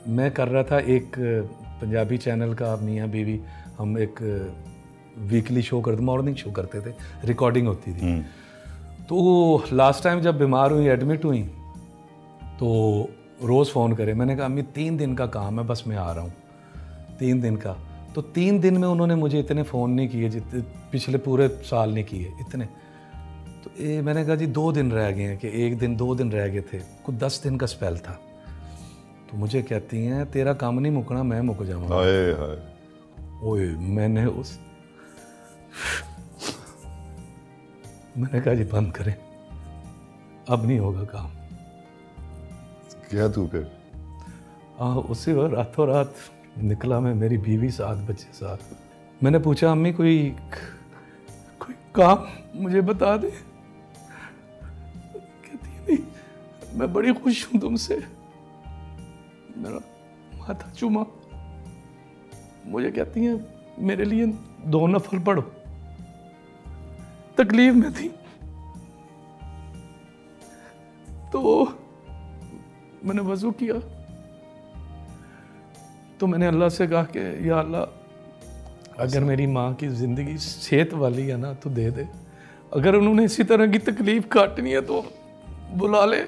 मैं कर रहा था एक पंजाबी चैनल का, मियाँ बीवी, हम एक वीकली शो करते, मॉर्निंग शो करते थे, रिकॉर्डिंग होती थी। तो लास्ट टाइम जब बीमार हुई, एडमिट हुई, तो रोज़ फ़ोन करे। मैंने कहा अम्मी 3 दिन का काम है, बस मैं आ रहा हूँ, 3 दिन का। तो 3 दिन में उन्होंने मुझे इतने फ़ोन नहीं किए जितने पिछले पूरे साल नहीं किए इतने। तो मैंने कहा जी 2 दिन रह गए हैं, कि 1 दिन 2 दिन रह गए थे, कुछ 10 दिन का स्पेल था। तो मुझे कहती हैं तेरा काम नहीं मुकना, मैं मुक जाऊँगा। हाय हाय। ओए मैंने कहा जी बंद करें, अब नहीं होगा काम। क्या तू फिर? उसी वक्त रातों रात निकला मैं, मेरी बीवी साथ, बच्चे साथ। मैंने पूछा अम्मी कोई काम मुझे बता दे। कहती है नहीं, मैं बड़ी खुश हूँ तुमसे। मेरा माथा चूमा, मुझे कहती हैं मेरे लिए 2 नफल पढ़ो। तकलीफ में थी तो मैंने वज़ू किया, तो मैंने अल्लाह से कहा कि या अल्लाह अगर मेरी माँ की ज़िंदगी सेहत वाली है ना तो दे दे, अगर उन्होंने इसी तरह की तकलीफ़ काटनी है तो बुला ले।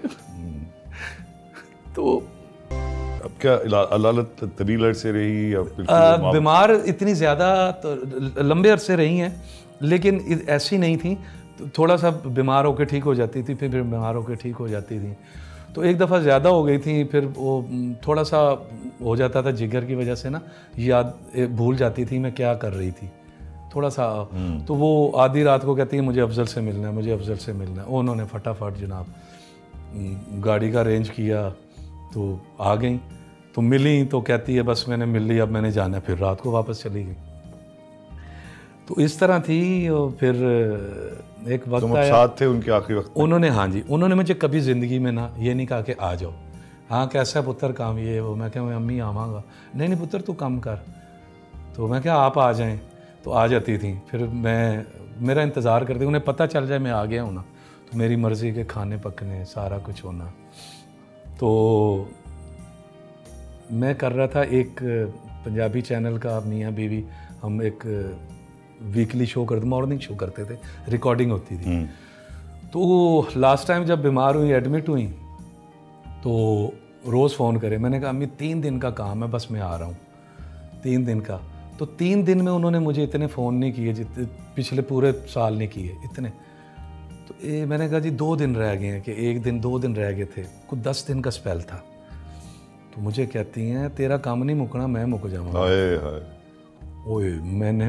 तो अब क्या अलालत तवील अरसे रही या फिर बीमार इतनी ज़्यादा तो लंबे अरसे रही हैं, लेकिन ऐसी नहीं थी। तो थोड़ा सा बीमार होकर ठीक हो जाती थी, फिर बीमार होकर ठीक हो जाती थी। तो एक दफ़ा ज़्यादा हो गई थी, फिर वो थोड़ा सा हो जाता था जिगर की वजह से ना, याद भूल जाती थी मैं क्या कर रही थी थोड़ा सा। तो वो आधी रात को कहती है मुझे अफजल से मिलना है, मुझे अफजल से मिलना है। उन्होंने फटाफट जनाब गाड़ी का अरेंज किया, तो आ गई। तो मिली तो कहती है बस मैंने मिल ली, अब मैंने जाना है। फिर रात को वापस चली गई। तो इस तरह थी। और फिर एक वक्त आया, साथ थे उनके आखिरी वक्त में? उन्होंने, हाँ जी, उन्होंने मुझे कभी ज़िंदगी में ना ये नहीं कहा कि आ जाओ, हाँ कैसा पुत्र काम ये वो। मैं क्या मैं अम्मी आवाँगा, नहीं नहीं पुत्र तू कम कर। तो मैं क्या आप आ जाएं, तो आ जाती थी। फिर मैं मेरा इंतज़ार करती, उन्हें पता चल जाए मैं आ गया हूँ ना, तो मेरी मर्ज़ी के खाने पकने सारा कुछ होना। तो मैं कर रहा था एक पंजाबी चैनल का, मियाँ बीवी, हम एक वीकली शो करते, मॉर्निंग शो करते थे, रिकॉर्डिंग होती थी। तो लास्ट टाइम जब बीमार हुई, एडमिट हुई, तो रोज़ फ़ोन करे। मैंने कहा अम्मी 3 दिन का काम है, बस मैं आ रहा हूँ, 3 दिन का। तो 3 दिन में उन्होंने मुझे इतने फ़ोन नहीं किए जितने पिछले पूरे साल नहीं किए इतने। तो मैंने कहा जी 2 दिन रह गए हैं, कि 1 दिन 2 दिन रह गए थे, कुछ 10 दिन का स्पेल था। तो मुझे कहती हैं तेरा काम नहीं मुकना, मैं मुक जाऊँगा। हाय हाय। ओए मैंने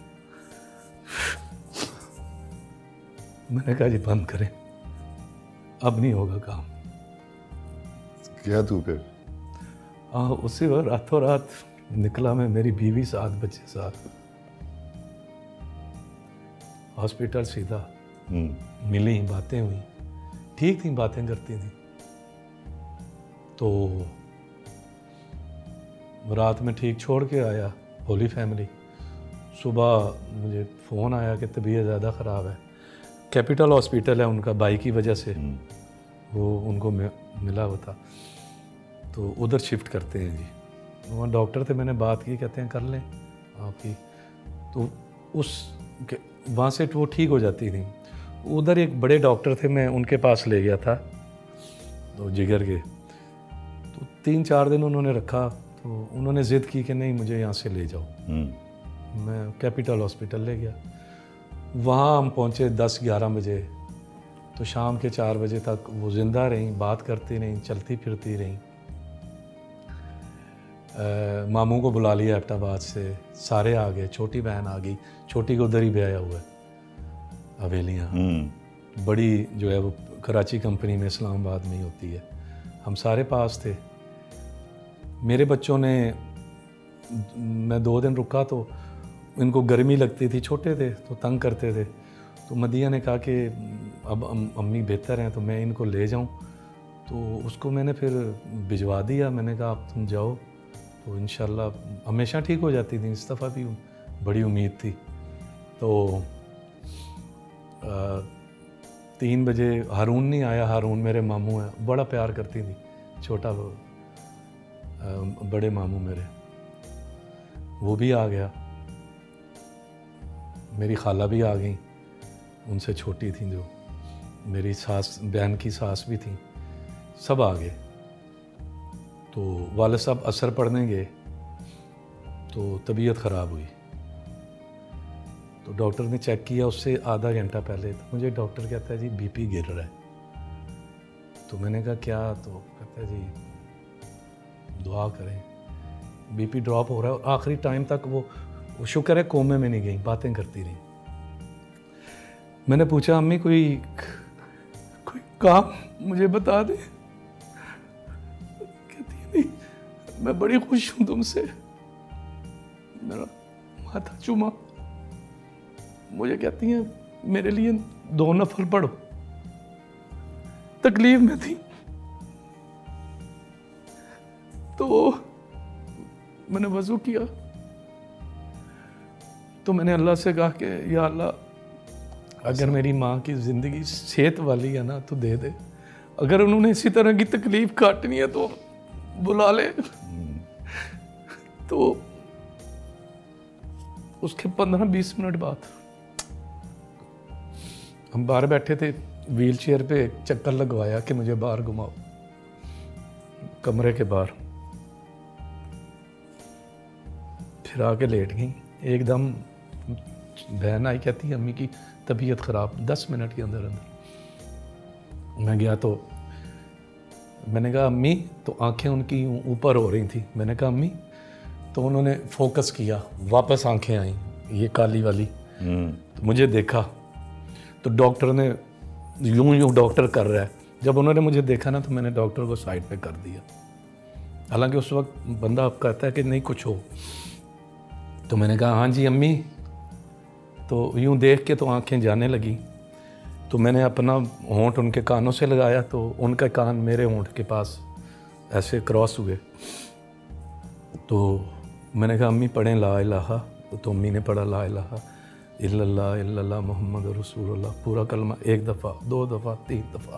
कहा जी बंद करें, अब नहीं होगा काम। क्या तू फिर? उसी वक्त रातों रात निकला मैं, मेरी बीवी साथ, बच्चे साथ, हॉस्पिटल सीधा। मिली, बातें हुई, ठीक थी, बातें करती थी। तो रात में ठीक छोड़ के आया, होली फैमिली। सुबह मुझे फ़ोन आया कि तबीयत ज़्यादा ख़राब है, कैपिटल हॉस्पिटल है उनका, बाई की वजह से वो उनको मिला हुआ था, तो उधर शिफ्ट करते हैं जी। वहाँ डॉक्टर थे, मैंने बात की, कहते हैं कर लें आपकी। तो वहाँ से वो ठीक हो जाती थी। उधर एक बड़े डॉक्टर थे, मैं उनके पास ले गया था, तो जिगर के। तो 3-4 दिन उन्होंने रखा, तो उन्होंने ज़िद की कि नहीं मुझे यहाँ से ले जाओ। मैं कैपिटल हॉस्पिटल ले गया। वहाँ हम पहुँचे 10-11 बजे, तो शाम के 4 बजे तक वो ज़िंदा रहीं, बात करती रहीं, चलती फिरती रहीं। मामू को बुला लिया एबटाबाद से, सारे आ गए, छोटी बहन आ गई, छोटी को उधर ही ब्याया हुआ है हवेलियाँ। बड़ी जो है वो कराची कंपनी में, इस्लामाबाद में ही होती है। हम सारे पास थे। मेरे बच्चों ने, मैं 2 दिन रुका तो इनको गर्मी लगती थी, छोटे थे तो तंग करते थे। तो मदिया ने कहा कि अब अम्मी बेहतर हैं तो मैं इनको ले जाऊं। तो उसको मैंने फिर भिजवा दिया। मैंने कहा अब तुम जाओ तो इंशाल्लाह हमेशा ठीक हो जाती थी, इस दफ़ा भी बड़ी उम्मीद थी। तो 3 बजे हारून नहीं आया। हारून मेरे मामू हैं, बड़ा प्यार करती थी, छोटा वो बड़े मामू मेरे, वो भी आ गया, मेरी खाला भी आ गई, उनसे छोटी थी जो, मेरी सास, बहन की सास भी थी, सब आ गए। तो वाले साहब असर पढ़ने गए तो तबीयत ख़राब हुई, तो डॉक्टर ने चेक किया उससे आधा घंटा पहले, तो मुझे डॉक्टर कहता है जी बीपी गिर रहा है। तो मैंने कहा क्या? तो कहता है जी दुआ करें, बीपी ड्रॉप हो रहा है। और आखिरी टाइम तक वो शुक्र है कोमे में नहीं गई, बातें करती रही। मैंने पूछा अम्मी कोई काम मुझे बता दे। कहती है नहीं, मैं बड़ी खुश हूँ तुमसे। मेरा माथा चूमा, मुझे कहती हैं मेरे लिए 2 नफल पढ़ो, तकलीफ में थी। तो मैंने वज़ू किया, तो मैंने अल्लाह से कहा कि या अल्लाह, अगर मेरी माँ की ज़िंदगी सेहत वाली है ना तो दे दे, अगर उन्होंने इसी तरह की तकलीफ काटनी है तो बुला ले। तो उसके 15-20 मिनट बाद हम बाहर बैठे थे, व्हील चेयर पे चक्कर लगवाया कि मुझे बाहर घुमाओ, कमरे के बाहर। फिर आके लेट गई। एकदम बहन आई, कहती है अम्मी की तबीयत ख़राब। 10 मिनट के अंदर अंदर मैं गया तो मैंने कहा अम्मी, तो आंखें उनकी ऊपर हो रही थी। मैंने कहा अम्मी, तो उन्होंने फोकस किया, वापस आंखें आई ये काली वाली। तो मुझे देखा, तो डॉक्टर ने यूं डॉक्टर कर रहा है। जब उन्होंने मुझे देखा ना तो मैंने डॉक्टर को साइड पे कर दिया। हालांकि उस वक्त बंदा कहता है कि नहीं कुछ हो। तो मैंने कहा हाँ जी अम्मी। तो यूं देख के तो आंखें जाने लगी। तो मैंने अपना होंठ उनके कानों से लगाया, तो उनका कान मेरे होंठ के पास ऐसे क्रॉस हुए। तो मैंने कहा अम्मी पढ़ें ला इलाहा। तो अम्मी ने पढ़ा ला इलाहा इल्लल्लाह इल्लल्लाह मुहम्मद रसूलुल्लाह, पूरा कलमा 1 दफ़ा, 2 दफ़ा, 3 दफ़ा।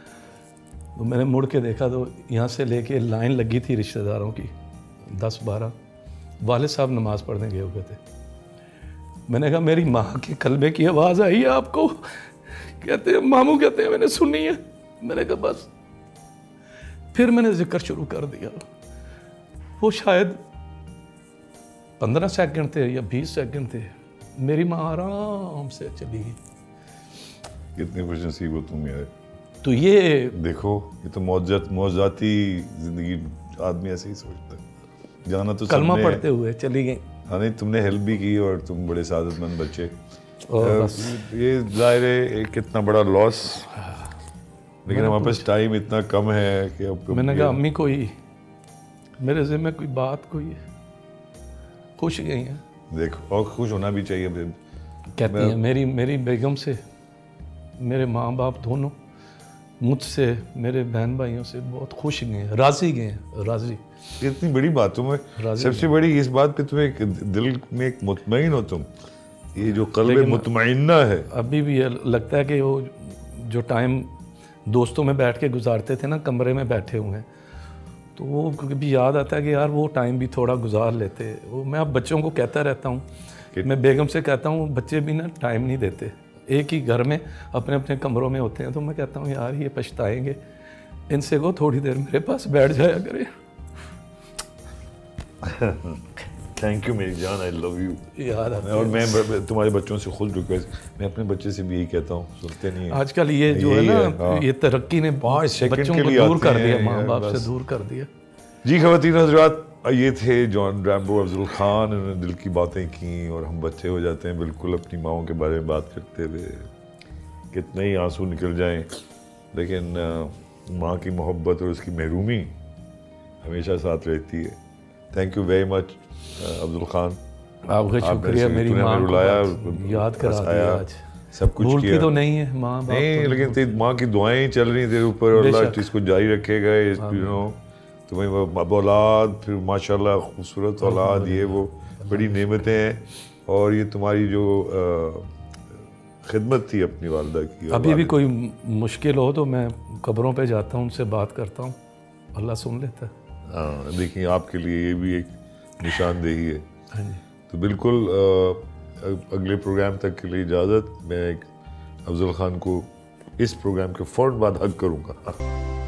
तो मैंने मुड़ के देखा तो यहाँ से लेके लाइन लगी थी रिश्तेदारों की, 10-12। वाले साहब नमाज़ पढ़ने गए हुए थे। मैंने कहा मेरी माँ के कलबे की आवाज़ आई है आपको? कहते हैं मामू, कहते हैं मैंने सुनी है। मैंने कहा बस। फिर मैंने जिक्र शुरू कर दिया। वो शायद 15 सेकंड थे या 20 सेकंड थे, मेरी माँ आराम से चली गई। कितनी खुशनसीब हो तुम यार। तो ये देखो, ये तो मौजाती जिंदगी, आदमी ऐसे ही सोचता है। जाना तो कलमा पढ़ते हुए चली गई। हाँ नहीं, तुमने हेल्प भी की और तुम बड़े सादतमंद बच्चे। ये जाहिर है एक कितना बड़ा लॉस, लेकिन हमारे पास टाइम इतना कम है कि अब मैंने कहा अम्मी कोई मेरे ज़िम्मे कोई बात कोई है, खुश गई हैं। देखो, और खुश होना भी चाहिए। कहती हैं मेरी बेगम से, मेरे माँ बाप दोनों मुझसे, मेरे बहन भाइयों से बहुत खुश गए हैं, राज़ी गए हैं, राज़ी। इतनी बड़ी बात तुम्हें, सबसे बड़ी इस बात पे तुम्हें दिल में एक मुतमईन हो तुम, ये जो कल्ब मुतमईन्ना है। अभी भी लगता है कि वो जो टाइम दोस्तों में बैठ के गुजारते थे ना, कमरे में बैठे हुए हैं, तो वो कभी याद आता है कि यार वो टाइम भी थोड़ा गुजार लेते। वो मैं अब बच्चों को कहता रहता हूँ, मैं बेगम से कहता हूँ बच्चे भी ना टाइम नहीं देते, एक ही घर में अपने अपने कमरों में होते हैं। तो मैं कहता हूँ यार ये पछताएंगे, इनसे को थोड़ी देर मेरे पास बैठ जाया करे। थैंक यू मेरी जान, आई लव यू यार। और मैं तुम्हारे बच्चों से खुद रिक्वेस्ट, मैं अपने बच्चे से भी यही कहता हूँ, सुनते नहीं है आजकल ये जो है ना, ये तरक्की ने बच्चों को दूर कर दिया, माँ बाप से दूर कर दिया। जी ख़वातीन हज़रात, ये थे जॉन रैम्बो अफजल खान। उन्होंने दिल की बातें की और हम बच्चे हो जाते हैं बिल्कुल अपनी माँओं के बारे में बात करते हुए, कितने ही आंसू निकल जाएं, लेकिन माँ की मोहब्बत और उसकी महरूमी हमेशा साथ रहती है। Thank you very much Afzal Khan, आपका शुक्रिया, मेरी माँ को याद करा दिया आज। सब कुछ भूलती किया तो नहीं है माँ बाप नहीं, लेकिन तेरी माँ की दुआएं चल रही तेरे ऊपर, और अल्लाह इसको जारी रखेगा। यू नो, तुम्हें वो औलाद, फिर माशाल्लाह खूबसूरत औलाद, ये वो बड़ी नेमतें हैं। और ये तुम्हारी जो खिदमत थी अपनी वालदा की, अभी भी कोई मुश्किल हो तो मैं कब्रों पे जाता हूँ, उनसे बात करता हूँ, अल्लाह सुन लेता है। हाँ देखिए आपके लिए ये भी एक निशानदेही है। हाँ जी। तो बिल्कुल अगले प्रोग्राम तक के लिए इजाज़त। मैं अफजल खान को इस प्रोग्राम के फ़ौरन बाद हक करूँगा।